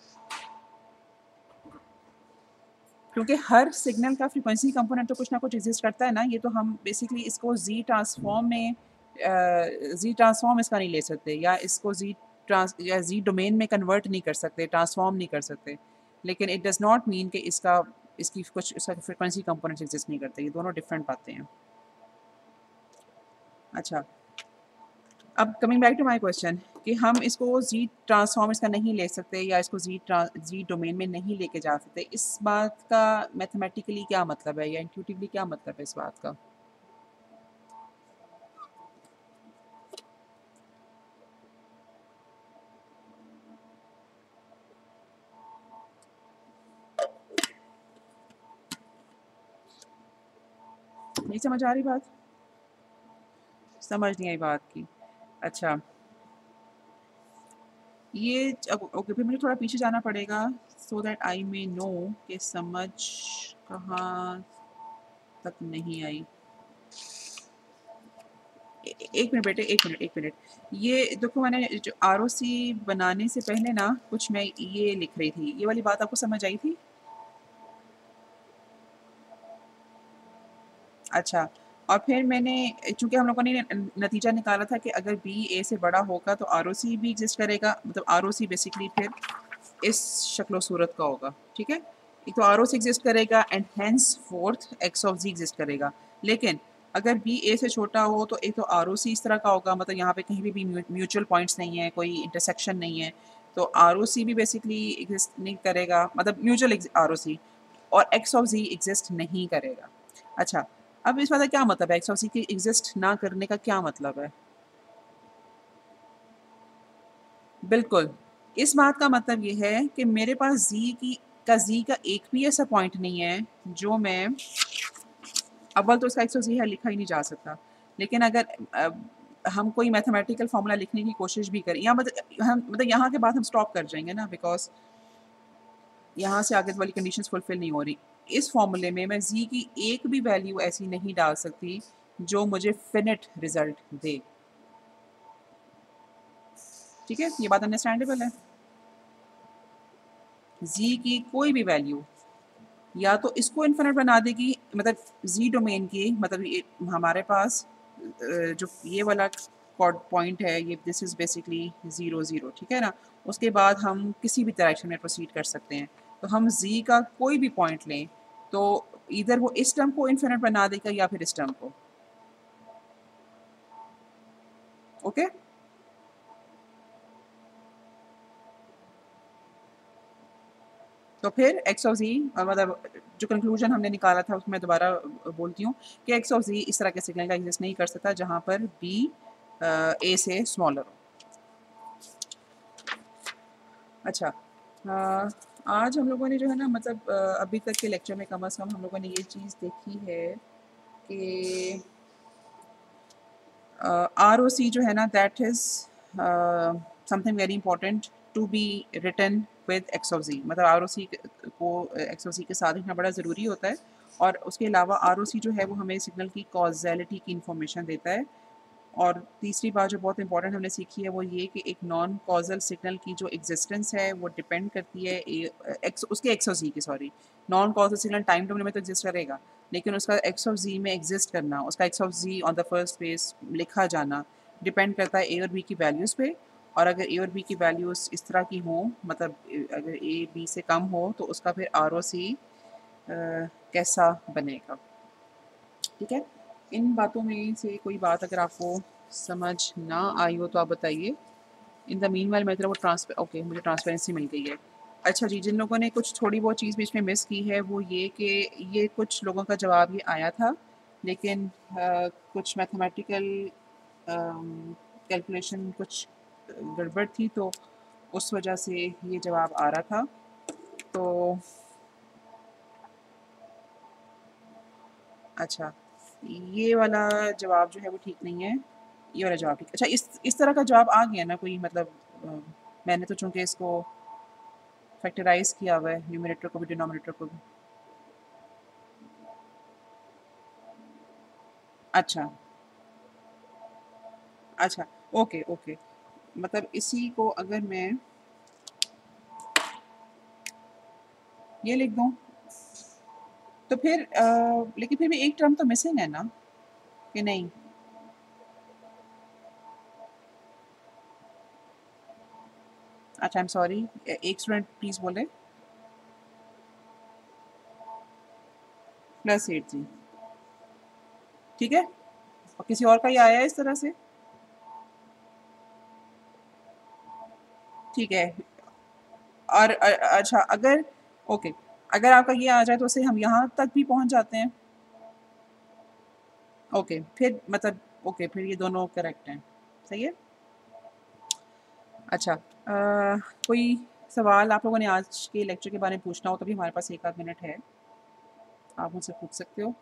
Speaker 1: क्योंकि हर सिग्नल का फ्रीक्वेंसी कंपोनेंट तो कुछ ना कुछ एग्जिस्ट करता है ना। ये तो हम बेसिकली इसको जी ट्रांसफॉर्म में जी ट्रांसफॉर्म इसका नहीं ले सकते, या इसको जी डोमेन में कन्वर्ट नहीं कर सकते, ट्रांसफॉर्म नहीं कर सकते, लेकिन इट डज़ नॉट मीन कि इसकी कुछ इसका फ्रीक्वेंसी कंपोनेंट्स एग्जिस्ट नहीं करते। ये दोनों डिफरेंट बातें हैं। अच्छा, अब coming back to my question कि हम इसको जी ट्रांसफॉर्म इसका नहीं ले सकते, या इसको जी डोमेन में नहीं लेके जा सकते, इस बात का मैथमेटिकली क्या मतलब है, या इंट्यूटिवली क्या मतलब है इस बात का? नहीं समझ आ रही बात? समझ नहीं आई बात की। अच्छा, ये ओके, फिर मुझे थोड़ा पीछे जाना पड़ेगा so that I may no कि समझ कहाँ तक नहीं आई। एक मिनट बेटे, एक मिनट। ये देखो, मैंने जो ROC बनाने से पहले ना कुछ मैं ये लिख रही थी, ये वाली बात आपको समझ आई थी? अच्छा, और फिर मैंने, चूँकि हम लोगों ने नतीजा निकाला था कि अगर b a से बड़ा होगा तो ROC भी एग्ज़िस्ट करेगा, मतलब ROC बेसिकली फिर इस शक्ल सूरत का होगा, ठीक है। एक तो आर ओ सी एग्जिस्ट करेगा and hence forth x of z exist करेगा। लेकिन अगर बी ए से छोटा हो तो एक तो आर ओ सी इस तरह का होगा, मतलब यहाँ पे कहीं भी म्यूचुअल पॉइंट्स नहीं है, कोई इंटरसेक्शन नहीं है, तो आर ओ सी भी बेसिकली एग्जिस्ट नहीं करेगा, मतलब म्यूचुअल आर ओ सी, और एक्स ऑफ जी एग्जिस्ट नहीं करेगा। अच्छा, अब इस बात का क्या मतलब है, एक्स ऑफ सी के एग्जिस्ट ना करने का क्या मतलब है? बिल्कुल, इस बात का मतलब ये है कि मेरे पास ज़ी का एक भी ऐसा पॉइंट नहीं है जो मैं, अव्वल तो इसका एक्स और ज़ी है लिखा ही नहीं जा सकता। लेकिन अगर हम कोई मैथमेटिकल फ़ॉर्मूला लिखने की कोशिश भी करें, या मतलब यहाँ के बाद हम स्टॉप कर जाएँगे ना, बिकॉज़ यहाँ से आगे वाली कंडीशंस फुलफ़िल नहीं हो रही। इस फ़ॉर्मूले में मैं ज़ी की एक भी वैल्यू ऐसी नहीं डाल सकती जो मुझे फ़िनिट रिज़ल्ट दे। ठीक है? ये बात अंडरस्टैंडेबल है? ज़ी की कोई भी वैल्यू या तो इसको इन्फिनिट बना देगी, मतलब ज़ी डोमेन की, मतलब ये हमारे पास जो ये वाला पॉइंट है, ये दिस इज़ बेसिकली 0 0, ठीक है ना? उसके बाद हम किसी भी डायरेक्शन में प्रोसीड कर सकते हैं। तो हम ज़ी का कोई भी पॉइंट लें तो इधर वो इस टर्म को इन्फिनिट बना देगा या फिर इस टर्म को। ओके? तो फिर एक्स ऑफ ज़ी, मतलब जो कंक्लूजन हमने निकाला था उसको मैं दोबारा बोलती हूँ कि एक्स ऑफ ज़ी इस तरह के सिग्नल का एग्जिस्ट नहीं कर सकता जहाँ पर बी ए से स्मॉलर हो। अच्छा, आज हम लोगों ने जो है ना, मतलब अभी तक के लेक्चर में कम से कम हम लोगों ने ये चीज़ देखी है कि आर ओ सी जो है ना, that is something very important to be written with x of z, मतलब आर ओ सी को एक्स ऑफ जी के साथ लिखना बड़ा ज़रूरी होता है। और उसके अलावा आर ओ सी जो है वो हमें सिग्नल की कॉजेलिटी की इंफॉर्मेशन देता है। और तीसरी बात जो बहुत इंपॉर्टेंट हमने सीखी है वो ये कि एक नॉन कॉजल सिग्नल की जो एग्जिस्टेंस है वो डिपेंड करती है एक्स उसके एक्स ऑफ जी की, sorry, non causal signal time domain में तो एग्जिस्ट करेगा, लेकिन उसका एक्स ऑफ जी में एग्जिस्ट करना, उसका x of z on the first page लिखा जाना डिपेंड करता है ए और बी की वैल्यूज़ पे। और अगर ए और बी की वैल्यूज़ इस तरह की हों, मतलब अगर ए बी से कम हो तो उसका फिर आर ओ सी कैसा बनेगा, ठीक है। इन बातों में से कोई बात अगर आपको समझ ना आई हो तो आप बताइए। इन द मीनवाइल मैं वो ट्रांसफर, ओके, मुझे ट्रांसपेरेंसी मिल गई है। अच्छा जी, जिन लोगों ने कुछ थोड़ी बहुत चीज़ बीच में मिस की है वो ये कि ये कुछ लोगों का जवाब ये आया था, लेकिन कुछ मैथमेटिकल कैलकुलेशन कुछ गड़बड़ थी, तो उस वजह से ये जवाब आ रहा था। तो अच्छा, ये वाला जवाब जो है वो ठीक नहीं है, ये वाला जवाब ठीक, अच्छा, इस तरह का जवाब आ गया ना कोई, मतलब मैंने तो चूँकि इसको फैक्टराइज़ किया हुआ है, न्यूमरेटर को भी डिनोमिनेटर को भी। अच्छा, अच्छा, ओके, ओके। मतलब इसी को अगर मैं ये लिख दूँ, तो फिर लेकिन फिर भी एक टर्म तो मिसिंग है ना, कि नहीं? अच्छा, आई एम सॉरी, एक स्टूडेंट प्लीज़ बोले। +8 जी, ठीक है? और किसी और का ये आया है इस तरह से? ठीक है। और अच्छा, अगर ओके, अगर आपका ये आ जाए तो उससे हम यहाँ तक भी पहुँच जाते हैं? ओके, फिर मतलब ओके, फिर ये दोनों करेक्ट हैं, सही है? अच्छा, कोई सवाल आप लोगों ने आज के लेक्चर के बारे में पूछना हो तो भी हमारे पास 1 आध मिनट है, आप मुझसे पूछ सकते हो।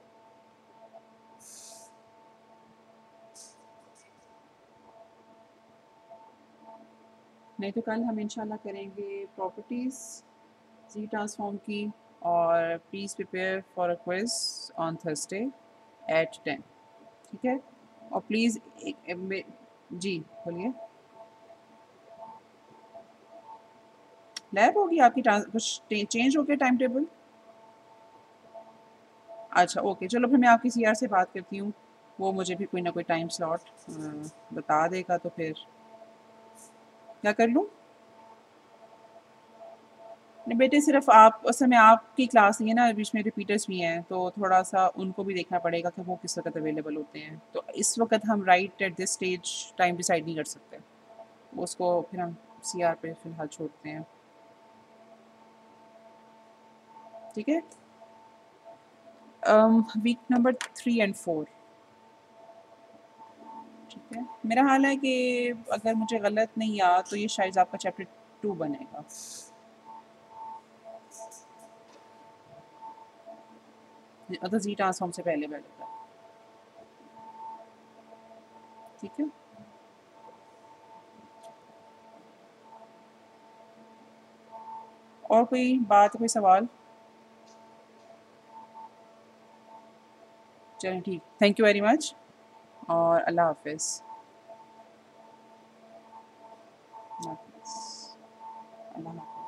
Speaker 1: नहीं तो कल हम इंशाल्लाह करेंगे प्रॉपर्टीज़ जी ट्रांसफॉर्म की, और please prepare for a quiz on Thursday at 10, ठीक है? और प्लीज़ जी, बोलिए। लैब होगी आपकी, कुछ चेंज हो गया टाइम टेबल? अच्छा, ओके, चलो फिर मैं आपकी सीआर से बात करती हूँ, वो मुझे भी कोई ना कोई टाइम स्लॉट बता देगा, तो फिर क्या कर लूँ? नहीं बेटे, सिर्फ आप उस समय आपकी क्लास नहीं है ना, बीच में रिपीटर्स भी हैं, तो थोड़ा सा उनको भी देखना पड़ेगा कि वो किस वक्त अवेलेबल होते हैं। तो इस वक्त हम right at this stage time decide नहीं कर सकते, उसको फिर हम सीआर पे फिलहाल छोड़ते हैं। ठीक है। वीक नंबर 3 और 4। ठीक है, मेरा हाल है कि अगर मुझे गलत नहीं याद तो ये शायद आपका चैप्टर 2 बनेगा। मतलब जी ट्रांसफॉर्म से पहले पहले का। ठीक है। और कोई बात, कोई सवाल? चलें ठीक, थैंक यू वेरी मच, और अल्लाह हाफिज़। अल्लाह हाफिज़। अल्लाह हाफिज़।